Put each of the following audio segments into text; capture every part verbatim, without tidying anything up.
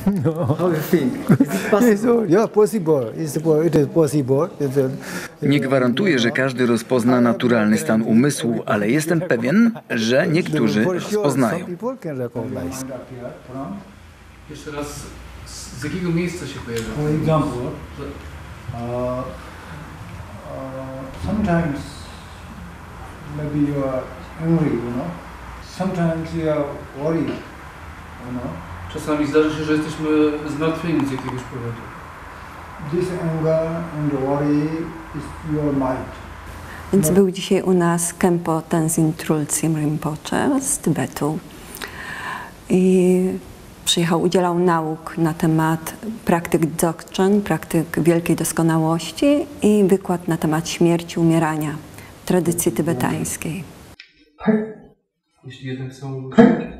No. How you feel? Is it possible? Yeah, possible. It is possible. Nie gwarantuję, że każdy rozpozna naturalny stan umysłu, ale jestem pewien, że niektórzy rozpoznają. Jeszcze raz, z jakiego miejsca się pojawia? For example, uh, uh, sometimes maybe you are angry, you know. Sometimes you are worried, you know. Czasami zdarza się, że jesteśmy zmartwieni z jakiegoś powodu. This anger and worry is your mind. Więc był dzisiaj u nas Khenpo Tenzin Trultsim Rinpoche z Tybetu i przyjechał, udzielał nauk na temat praktyk dzogchen, praktyk wielkiej doskonałości i wykład na temat śmierci, umierania w tradycji tybetańskiej. Jeśli jednak są...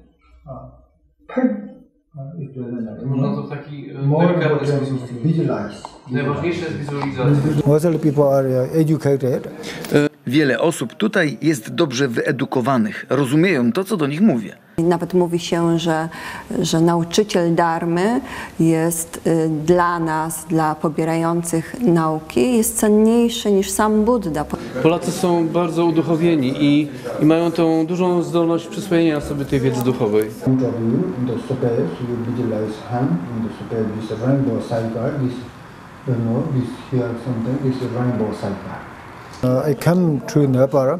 Można to w taki delikatny sposób. Najważniejsze jest wizualizacja. Most of the people are educated. Wiele osób tutaj jest dobrze wyedukowanych, rozumieją to, co do nich mówię. Nawet mówi się, że, że nauczyciel dharmy jest y, dla nas, dla pobierających nauki, jest cenniejszy niż sam Buddha. Polacy są bardzo uduchowieni i, i mają tą dużą zdolność przyswojenia sobie tej wiedzy duchowej. I come to Nepal.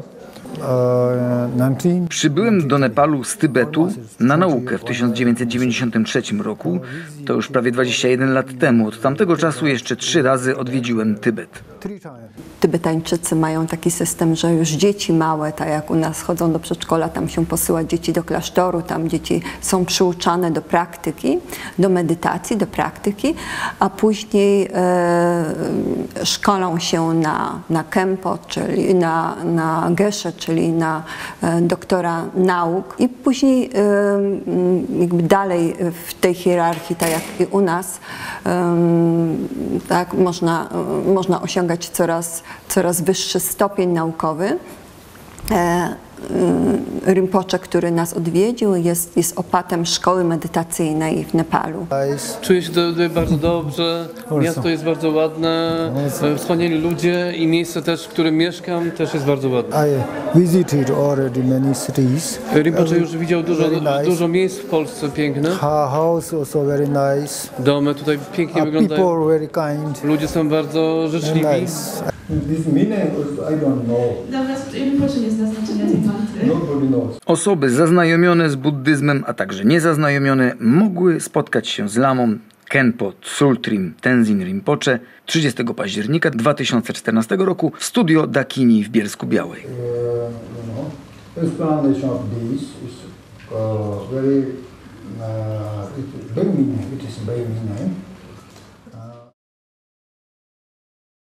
Przybyłem do Nepalu z Tybetu na naukę w tysiąc dziewięćset dziewięćdziesiątym trzecim roku. To już prawie dwadzieścia jeden lat temu. Od tamtego czasu jeszcze trzy razy odwiedziłem Tybet. Tybetańczycy mają taki system, że już dzieci małe, tak jak u nas chodzą do przedszkola, tam się posyła dzieci do klasztoru, tam dzieci są przyuczane do praktyki, do medytacji, do praktyki, a później e, szkolą się na, na Khenpo, czyli na, na Geshe, czyli na e, doktora nauk i później e, jakby dalej w tej hierarchii, tak jak i u nas, e, tak, można, e, można osiągać coraz, coraz wyższy stopień naukowy. E, Rinpoche, który nas odwiedził, jest, jest opatem szkoły medytacyjnej w Nepalu. Czuję się tutaj bardzo dobrze, miasto jest bardzo ładne, wspaniali ludzie i miejsce też, w którym mieszkam, też jest bardzo ładne. I visited already many cities. Rinpoche już widział dużo, dużo miejsc w Polsce pięknych. House also very nice. Domy tutaj pięknie wyglądają. People very kind. Ludzie są bardzo życzliwi. This meaning I don't know. Dobra, Rinpoche nie zna znaczenia tej manty. Osoby zaznajomione z buddyzmem, a także niezaznajomione mogły spotkać się z lamą Khenpo Trultsim Tenzin Rinpoche trzydziestego października dwa tysiące czternastego roku w studio Dakini w Bielsku-Białej. Explanation of this is very big meaning. It is very meaning.